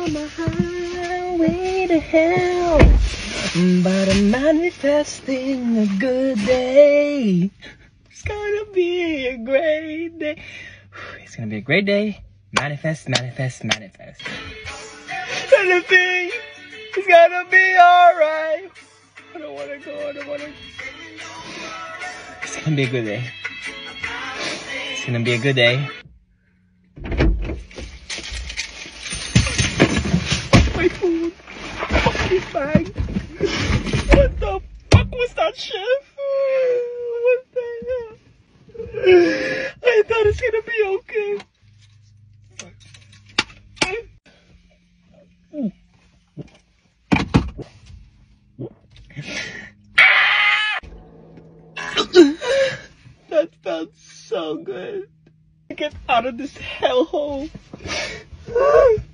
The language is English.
on my highway to hell, but I'm manifesting a good day. It's gonna be a great day. It's gonna be a great day. Manifest, manifest, manifest. Anything is gonna be alright. I don't wanna go, I don't wanna. It's gonna be a good day. It's gonna be a good day. My food. Fucking bag. What the fuck was that, chef? What the hell? I thought it's gonna be okay. That felt so good. Get out of this hellhole.